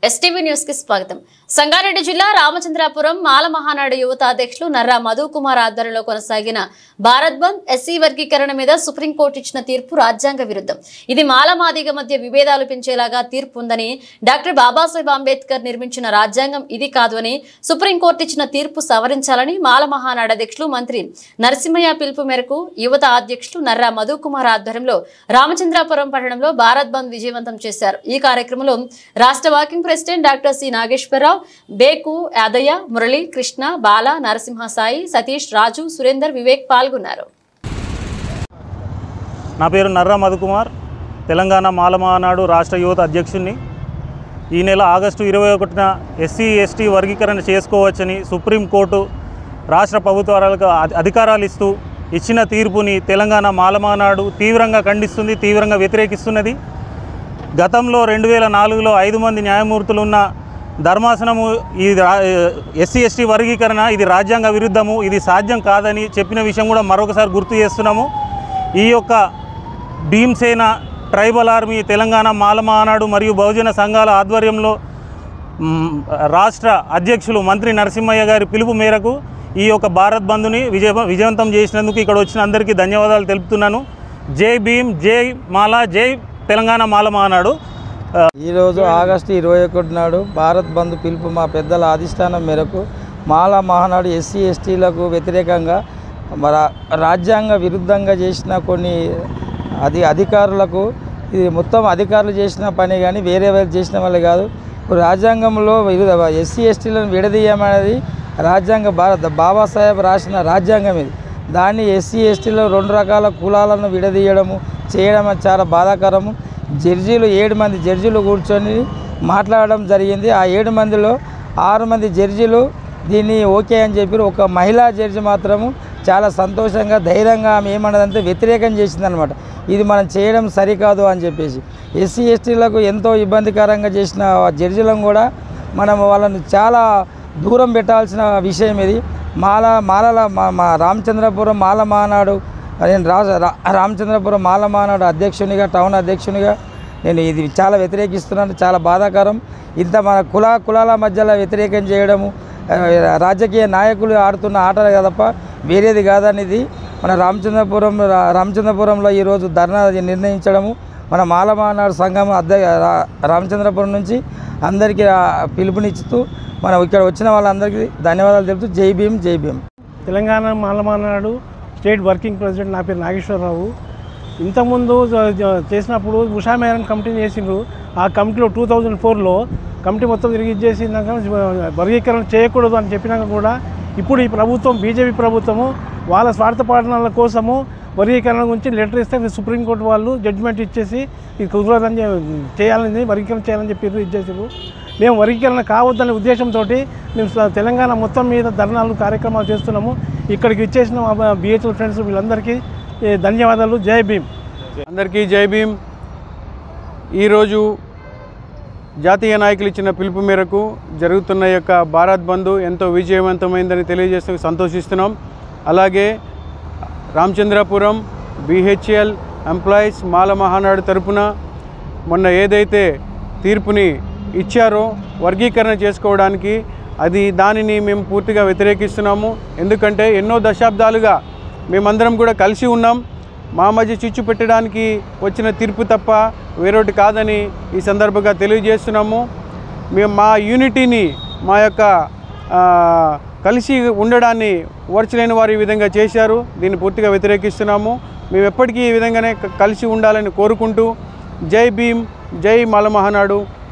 STV news కి స్వాగతం. సంగారెడ్డి జిల్లా రామచంద్రాపురం మాల మహానాడు యువత అధ్యక్షులు నర్రా మధు కుమార్ ఆధ్వర్యంలో కొనసాగిన భారత్ బంద్ ఎస్సీ వర్గీకరణ మీద సుప్రీంకోర్టు ఇచ్చిన తీర్పు రాజ్యాంగ విరుద్ధం. ఇది మాల మాదిగ మధ్య విభేదాలు పెంచేలాగా తీర్పు ఉందని, డాక్టర్ బాబాసాహెబ్ అంబేద్కర్ నిర్మించిన రాజ్యాంగం ఇది కాదు అని సుప్రీంకోర్టు ఇచ్చిన తీర్పు సవరించాలని మాల మహానాడు అధ్యక్షులు మంత్రి నరసింహయ్య పిలుపు మేరకు యువత అధ్యక్షులు నర్రా మధు కుమార్ ఆధ్వర్యంలో రామచంద్రాపురం పట్టణంలో భారత్ బంద్ విజయవంతం చేశారు. ఈ కార్యక్రమంలో రాష్ట్ర working president doctor C Nageswararao, బేకు యాదయ్య, మురళి, కృష్ణ, బాల, నరసింహ సాయి, సతీష్, రాజు, సురేందర్, వివేక్ పాల్గొన్నారు. నా పేరు నర్రా మధుకుమార్, తెలంగాణ మాల మహానాడు రాష్ట్ర యువత అధ్యక్షుడిని. ఈ నెల ఆగస్టు 21న ఎస్సీ ఎస్టీ వర్గీకరణ చేసుకోవచ్చని సుప్రీంకోర్టు రాష్ట్ర ప్రభుత్వాలకు అధికారాలు ఇస్తూ ఇచ్చిన తీర్పుని తెలంగాణ మాల మహానాడు తీవ్రంగా ఖండిస్తుంది, తీవ్రంగా వ్యతిరేకిస్తున్నది. గతంలో 2004లో 5 మంది న్యాయమూర్తులు ఉన్న ధర్మాసనము ఈ ఎస్సీ ఎస్టీ వర్గీకరణ ఇది రాజ్యాంగ విరుద్ధము, ఇది సాధ్యం కాదని చెప్పిన విషయం కూడా మరొకసారి గుర్తు చేస్తున్నాము. ఈ యొక్క భీమ్సేన ట్రైబల్ ఆర్మీ, తెలంగాణ మాల మహానాడు మరియు బహుజన సంఘాల ఆధ్వర్యంలో రాష్ట్ర అధ్యక్షులు మంత్రి నరసింహయ్య గారి పిలుపు మేరకు ఈ యొక్క భారత్ బంద్ని విజయవంతం చేసినందుకు ఇక్కడ వచ్చిన అందరికీ ధన్యవాదాలు తెలుపుతున్నాను. జై భీమ్, జై మాల, జై తెలంగాణ మాల మహానాడు. ఈరోజు ఆగస్టు 21 నాడు భారత్ బంద్ పిలుపు మా పెద్దల అధిష్టానం మేరకు మాల మహానాడు ఎస్సీ ఎస్టీలకు వ్యతిరేకంగా రాజ్యాంగ విరుద్ధంగా చేసిన కొన్ని అధికారులకు, ఇది మొత్తం అధికారులు చేసిన పని కానీ వేరే చేసిన వాళ్ళు కాదు. రాజ్యాంగంలో ఎస్సీ ఎస్టీలను విడదీయమనేది రాజ్యాంగ బాబాసాహెబ్ రాసిన రాజ్యాంగం ఇది. దాన్ని ఎస్సీ ఎస్టీలో 2 రకాల కులాలను విడదీయడము చేయడం చాలా బాధాకరము. జడ్జీలు 7 మంది జడ్జీలు కూర్చొని మాట్లాడడం జరిగింది. ఆ 7 మందిలో 6 మంది జడ్జీలు దీన్ని ఓకే అని చెప్పి, ఒక మహిళా జడ్జి మాత్రము చాలా సంతోషంగా ధైర్యంగా ఆమె ఏమన్నదంటే వ్యతిరేకం చేసిందనమాట. ఇది మనం చేయడం సరికాదు అని చెప్పేసి ఎస్సీ ఎస్టీలకు ఎంతో ఇబ్బందికరంగా చేసిన జడ్జీలను కూడా మనం వాళ్ళని చాలా దూరం పెట్టాల్సిన విషయం ఇది. మా రామచంద్రపురం మాల మహానాడు, నేను రామచంద్రపురం మాల మహానాడు అధ్యక్షునిగా, టౌన్ అధ్యక్షునిగా నేను ఇది చాలా వ్యతిరేకిస్తున్నాను. చాలా బాధాకరం. ఇంత మన కులాల మధ్యలో వ్యతిరేకం చేయడము రాజకీయ నాయకులు ఆడుతున్న ఆటలు తప్ప వేరేది కాదనేది మన రామచంద్రపురంలో ఈరోజు ధర్నా నిర్ణయించడము, మన మాల మహానాడు సంఘం రామచంద్రపురం నుంచి అందరికీ పిలుపునిచ్చుతూ మనం ఇక్కడ వచ్చిన వాళ్ళందరికీ ధన్యవాదాలు తెలుపుతూ జై భీమ్, జై Bhim. Telangana Mala Mahanadu state working president నా పేరు నాగేశ్వరరావు. ఇంతకుముందు చేసినప్పుడు ఉషా మేరం కమిటీని చేసిండ్రు. ఆ కమిటీలో 2004లో కమిటీ మొత్తం తిరిగి ఇచ్చేసినాక వర్గీకరణ చేయకూడదు అని చెప్పినాక కూడా ఇప్పుడు ఈ ప్రభుత్వం, బీజేపీ ప్రభుత్వము వాళ్ళ స్వార్థ పాలనల కోసము వర్గీకరణ గురించి లెటర్ ఇస్తే సుప్రీంకోర్టు వాళ్ళు జడ్జిమెంట్ ఇచ్చేసి ఇది కుదరదని చేయాలని, వర్గీకరణ చేయాలని చెప్పి ఇచ్చేసారు. మేము వర్గీకరణ కావద్దనే ఉద్దేశంతో మేము తెలంగాణ మొత్తం మీద ధర్నాలు కార్యక్రమాలు చేస్తున్నాము. ఇక్కడికి ఇచ్చేసిన బిహెచ్ఎల్ ఫ్రెండ్స్ వీళ్ళందరికీ ధన్యవాదాలు. జై భీమ్. అందరికీ జై భీమ్. ఈరోజు జాతీయ నాయకులు ఇచ్చిన పిలుపు మేరకు జరుగుతున్న యొక్క భారత్ బంద్ ఎంతో విజయవంతమైందని తెలియజేస్తూ సంతోషిస్తున్నాం. అలాగే రామచంద్రపురం బిహెచ్ఎల్ ఎంప్లాయీస్ మాల మహానాడు తరపున మొన్న ఏదైతే తీర్పుని ఇచ్చారో వర్గీకరణ చేసుకోవడానికి, దానిని మేము పూర్తిగా వ్యతిరేకిస్తున్నాము. ఎందుకంటే ఎన్నో దశాబ్దాలుగా మేమందరం కూడా కలిసి ఉన్నాం. మా మధ్య చిచ్చు పెట్టడానికి వచ్చిన తీర్పు తప్ప వేరొకటి కాదని ఈ సందర్భంగా తెలియజేస్తున్నాము. మేము మా యూనిటీని, మా యొక్క కలిసి ఉండడాన్ని ఓర్చలేని వారు ఈ విధంగా చేశారు. దీన్ని పూర్తిగా వ్యతిరేకిస్తున్నాము. మేము ఎప్పటికీ ఈ విధంగానే కలిసి ఉండాలని కోరుకుంటూ జై భీమ్, జై మాల మహానాడు.